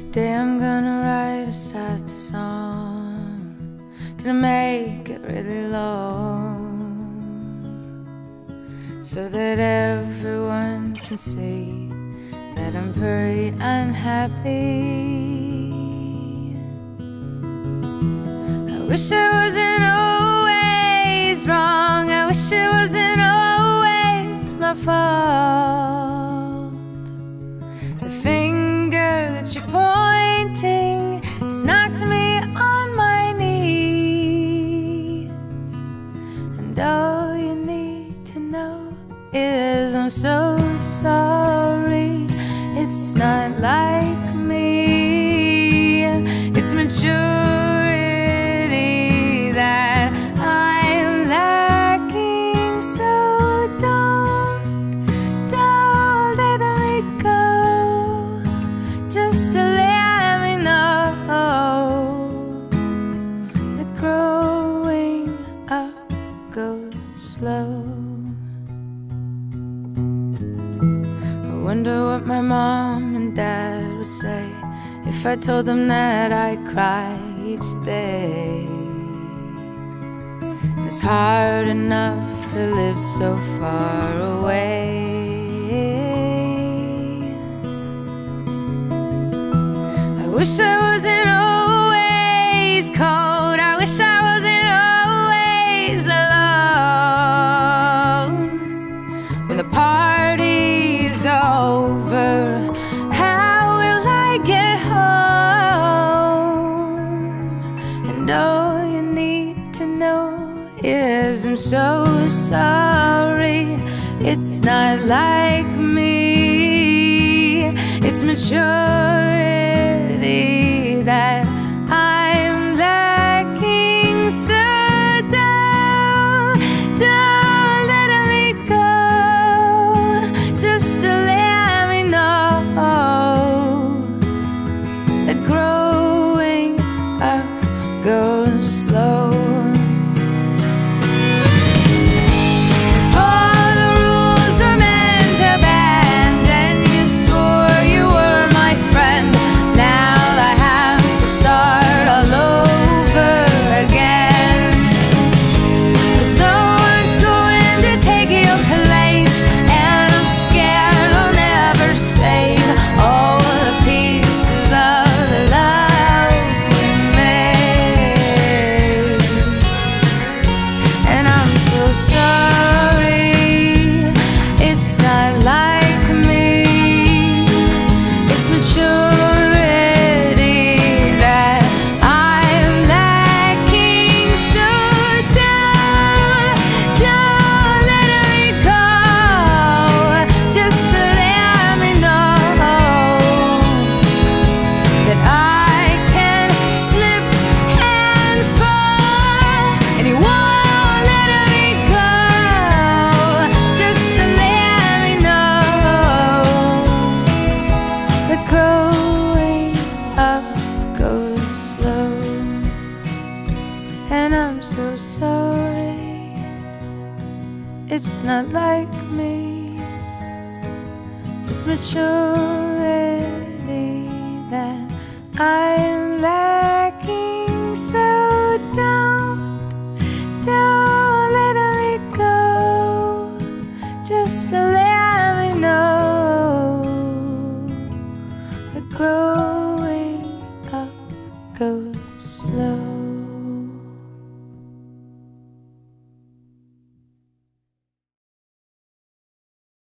Today I'm gonna write a sad song, gonna make it really long, so that everyone can see that I'm very unhappy. I wish I wasn't always wrong, I wish it wasn't always my fault. The finger that you're pointing has knocked me on my knees, and all you need to know is I'm so sorry. It's not like me, it's maturity that I'm lacking. So don't let me go, just to let me know that growing up goes slow. I wonder what my mom and dad would say if I told them that I cry each day. It's hard enough to live so far away. I wish I wasn't always cold, I wish I wasn't always alone. When the party's over, how will I get home? And all you need to know is I'm so sorry. It's not like me, it's maturity that I'm lacking. So don't let me go, just to let me know that growing up goes slow. Before the rules were meant to bend and you swore you were my friend, now I have to start all over again. 'Cause no one's going to take your place, and I'm scared I'll never save all the pieces of the love we made. And I'm so sorry, it's not like me, it's maturity that I'm lacking. So don't let me go, just to let me know that I can slip and fall, and you won't let me go, just to let me know that growing up goes slow. And I'm so sorry, it's not like me, it's maturity that I'm lacking. So don't let me go, just to let me know that growing up goes slow.